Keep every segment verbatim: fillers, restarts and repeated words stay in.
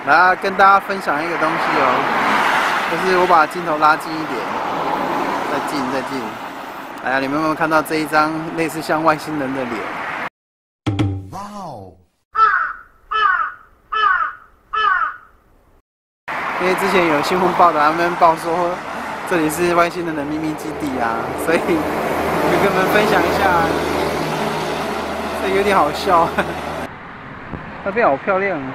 来跟大家分享一个东西哦，就是我把镜头拉近一点，再近再近。哎呀，你们有没有看到这一张类似像外星人的脸？哇哦！因为之前有新闻报道，他们报说这里是外星人的秘密基地啊，所以我就跟你们分享一下，这有点好笑。那边好漂亮啊！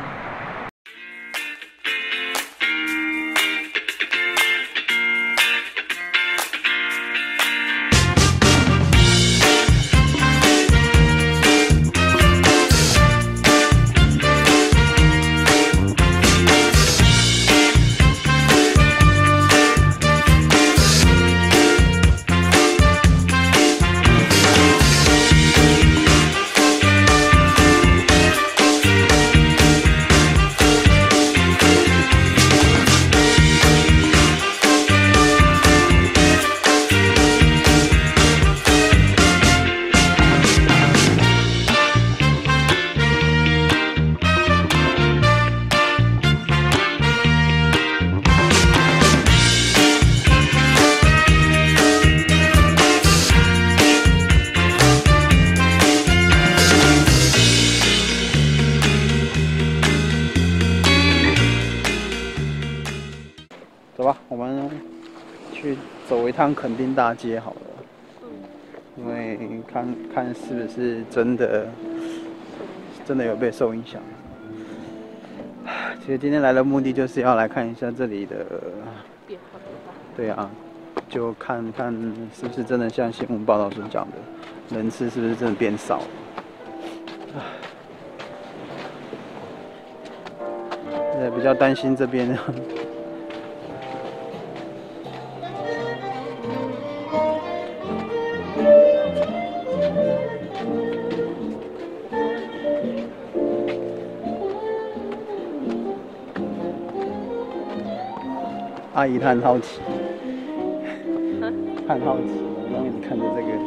走吧，我们去走一趟垦丁大街好了。嗯。因为看看是不是真的，真的有被受影响。其实今天来的目的就是要来看一下这里的变化。对啊，就看看是不是真的像新闻报道所讲的，人次是不是真的变少了。现在比较担心这边。阿姨她很好奇，她很好奇，然后你看着这个，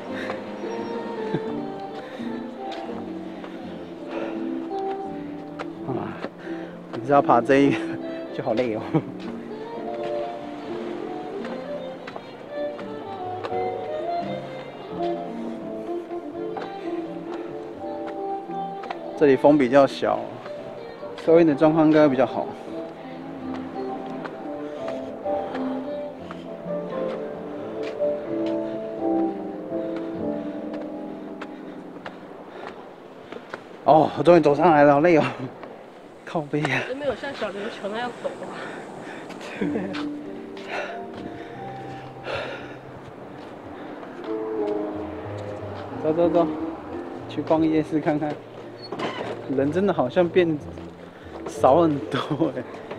啊，你知道爬这一个就好累哦。这里风比较小，收音的状况应该比较好。哦，我终于走上来了，好累哦，靠背啊！ 都没有像小琉球那样陡啊。 走走走，去逛夜市看看。人真的好像变少很多哎。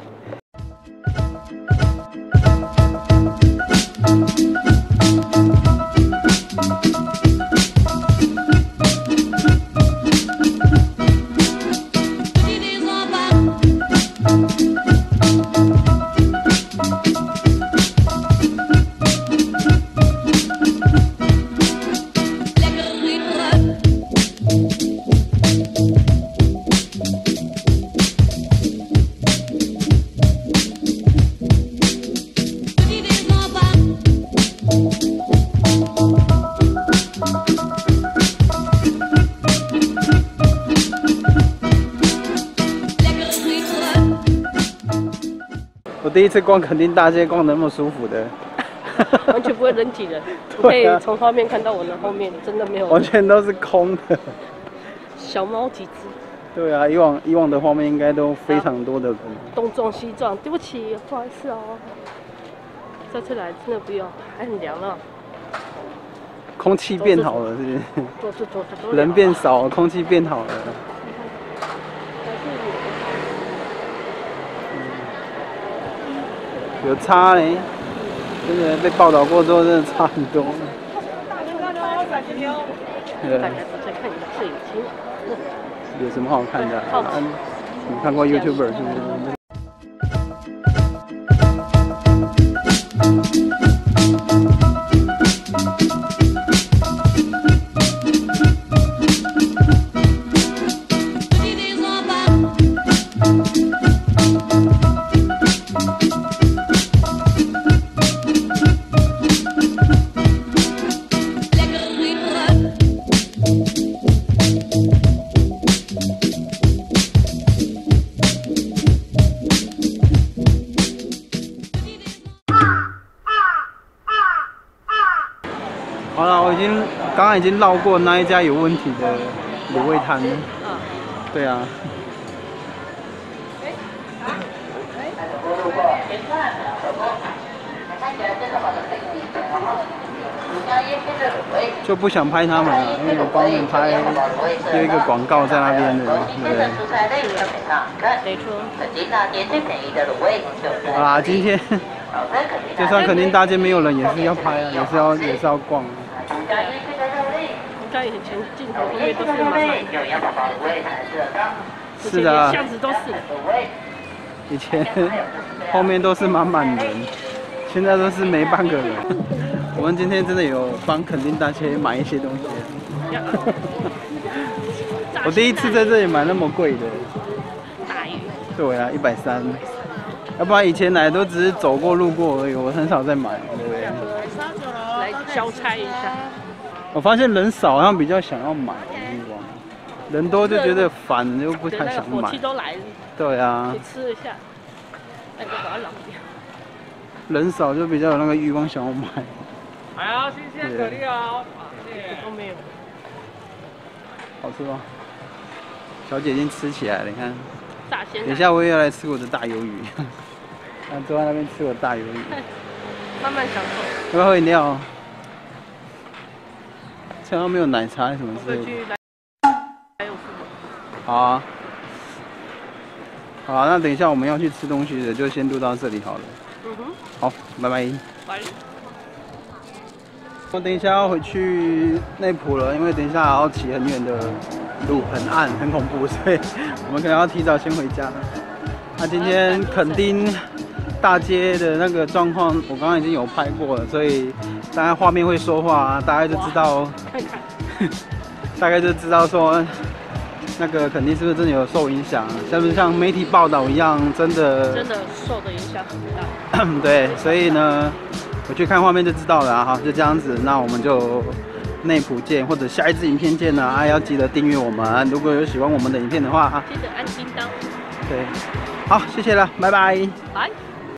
我第一次逛垦丁大街，逛得那么舒服的， 完全不会人挤人，你可以从画面看到我的后面，真的没有， 完全都是空的， 小猫几只。对啊，以往以往的画面应该都非常多的人， 东撞西撞，对不起，不好意思哦。这次来真的不要，还很凉啊。 空气变好了，是不是？ 走着走着都人变少，空气变好了。有差嘞，真的被报道过之后，真的差很多。 大家都在看你的摄影机。 有什么好看的？啊、你看过 YouTuber 是不是？ 刚已经绕过那一家有问题的卤味摊。 嗯。 对啊。就不想拍他们了，因为我帮他们拍有一个广告在那边的，对不对？ 没错。 好啦，今天就算垦丁大街没有人，也是要拍啊，也是要也是要逛。 你看以前镜头后面都是满满的， 是的， 巷子都是。 以前后面都是满满人，现在都是没半个人。我们今天真的有帮垦丁大街买一些东西。我第一次在这里买那么贵的。 大鱼。 对啊，一百三。要不然以前来都只是走过路过而已，我很少在买，对不对？ 来交差一下。 我发现人少好像比较想要买欲望，人多就觉得烦，就不太想买。 火气都来了。 对啊。 你吃一下，那个把它扔掉。 人少就比较有那个欲望想要买。 还要新鲜蛤蜊哦， 都没有。 好吃吗？小姐已经吃起来了，你看。 大鲜。 等一下我也要来吃我的大鱿鱼。看坐在那边吃我的大鱿鱼。 慢慢享受。 要不要喝饮料？这样没有奶茶什么之类的。 还有什么？ 好啊。好啊，那等一下我们要去吃东西的，就先录到这里好了。 嗯哼。 好，拜拜。 拜。 我等一下要回去内埔了，因为等一下还要骑很远的路，很暗，很恐怖，所以我们可能要提早先回家。那今天垦丁大街的那个状况，我刚刚已经有拍过了，所以大概画面会说话，大概就知道，大概就知道说那个垦丁是不是真的有受影响，是不是像媒体报道一样，真的真的受的影响很大。 对，所以呢。我去看画面就知道了啊，好，就这样子，那我们就内埔见，或者下一支影片见了啊，要记得订阅我们，如果有喜欢我们的影片的话， 记得按叮当。 对，好，谢谢了，拜拜。 拜。